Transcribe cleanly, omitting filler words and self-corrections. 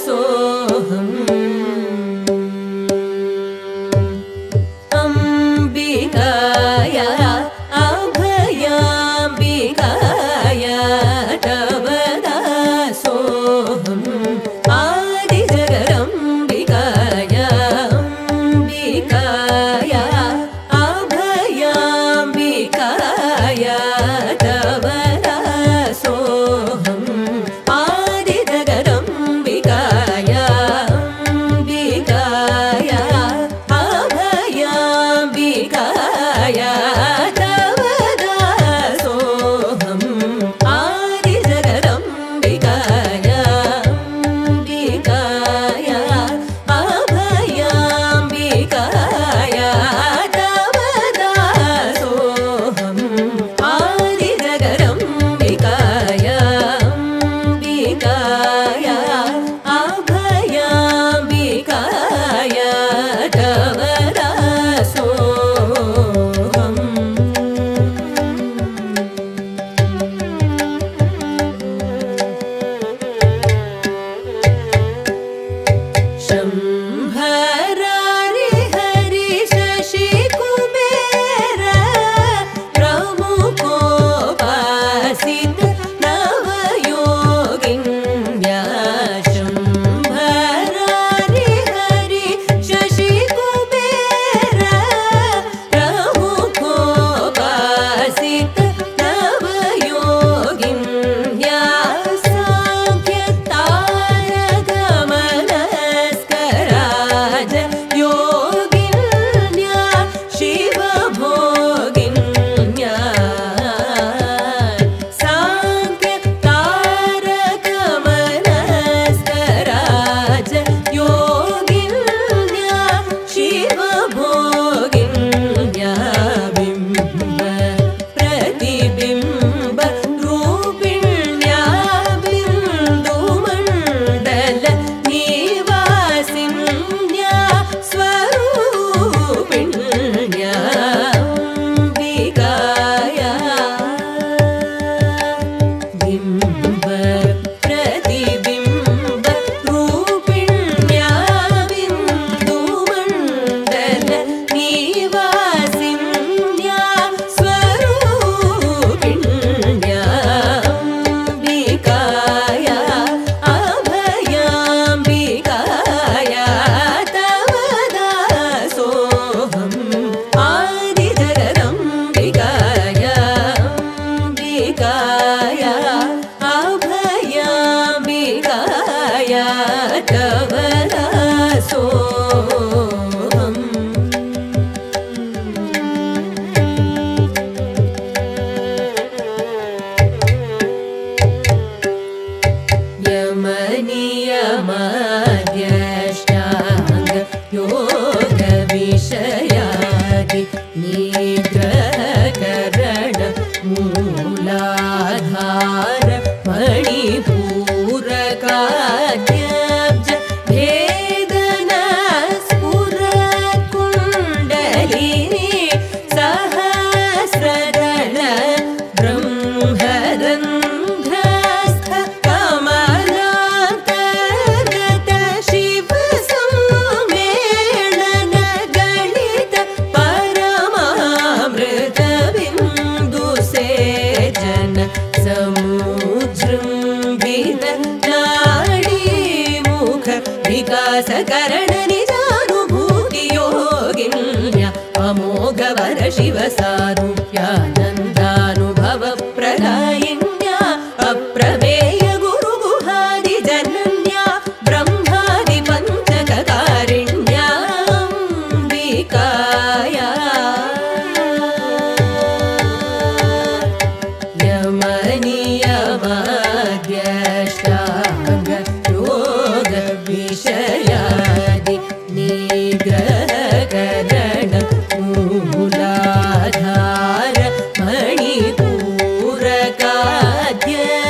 सोऽहम् अम्बिकाय अभयाम्बिकाय तव दासोऽहम् आदिजगदम्बिकाय अम्बिकाय अभयाम्बिकाय तव दासोऽहम् आदिजगदम्बिकाय अम्बिकाय अभयाम्बिकाय तव दासोऽहम् आदिजगदम्बिकाय अम्बिकाय अभयाम्बिकाय तव दासोऽहम् आदिजगदम्बिकाय अम्बिकाय अभयाम्बिकाय तव दासोऽहम् शम्भरारि हरि शशि कुबेर प्रमुखोपासित नवयोगिन्या शम्भरारि हरि शशि कुबेर प्रमुखोपासित नवयोगिन्या सांख्यतारकमनस्कराज योगिन्या शिवभोगिन्या सांख्यतारकमनस्कराज योगिन्या शिवभोगिन्या बिम्ब प्रतिबिम्ब रूपिण्या बिन्दुमण्डल निवासिन्या स्वरूपिण्या अम्बिकाय बिम्ब प्रतिबिम्ब रूपिण्या बिन्दुमण्डल निवासिन्या स्वरूपिण्या अम्बिकाय अभयाम्बिकाय तव दासोऽहम् आदिजगदम्बिकाय अम्बिकाय अभयाम्बिकाय तव दासोऽहम् यमनियमाद्यष्टाङ्ग योगविषयादि निग्रहकरण मूलाधार मणिपूरकाद्यब्ज भेदन स्फुरकुण्डलिनी सहस्रदल ब्रह्मरन्ध्रस्थ कमलान्तर्गत शिवसम्मेलन गणित परमामृतबिन्दुसेचन समुजृम्भित नाडीमुख विकासकरण निजानुभूति योगिन्या अमोघवर शिवसारूप्यानन्दानुभव प्रलयिन्या अप्रमेय गुरुगुहादिजनन्या ब्रह्मादि पञ्चककारिण्या अम्बिकाय यमनियमाद्यष्टाङ्ग योगविषयादि निग्रहकरण मूलाधार मणिपूरकाद्य